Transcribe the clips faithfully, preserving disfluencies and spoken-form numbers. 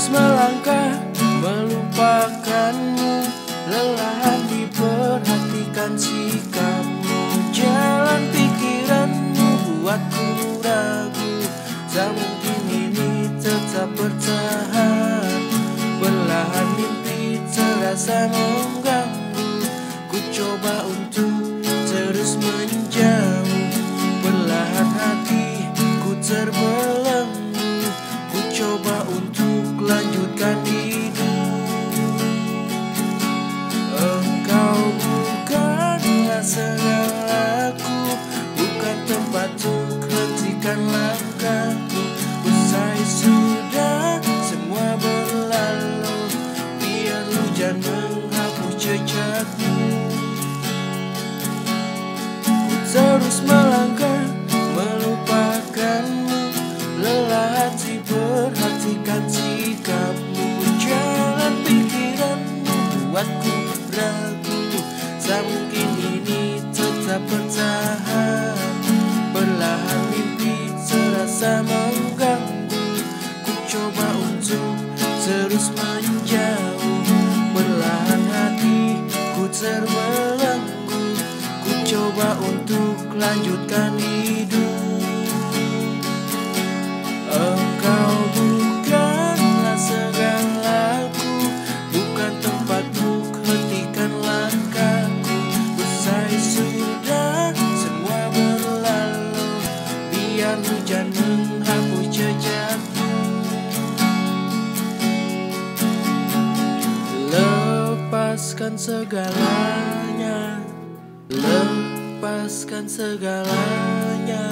terus melangkah melupakanmu, lelah diperhatikan sikapmu. Jalan pikiranmu buatku ragu, tak mungkin ini tetap bertahan. Perlahan mimpi terasa mengganggu, ku coba untuk terus menjauh. Perlahan hatiku terbelenggu, ku coba untuk lanjutkan hidup. Engkau bukanlah segalaku, bukan tempat untuk hentikan langkahku. Usai sudah semua berlalu, biar hujan menghapus jejakmu. Ku terus melangkah melupakanmu, lelah hati perhatikan sikapmu. Jalan pikiranmu buatku ragu, tak mungkin ini tetap bertahan. Perlahan mimpi terasa mengganggu, ku coba untuk terus menjauh. Perlahan hatiku terbelenggu, ku coba untuk lanjutkan hidup. Engkau bukanlah segalaku, bukan tempat untuk hentikan langkahku. Usai sudah semua berlalu, biar hujan menghapus jejakku. Lepaskan segalanya, lepaskan segalanya.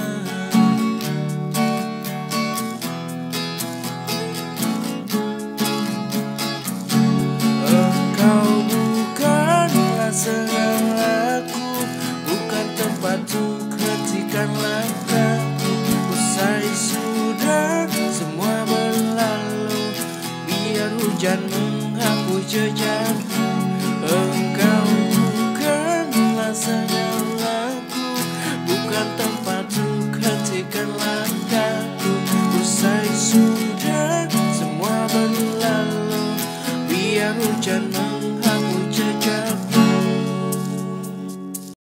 Engkau bukanlah segalaku, bukan tempat untuk hentikan langkahku. Usai sudah semua berlalu, biar hujan menghapus jejakku. Engkau bukanlah segalaku,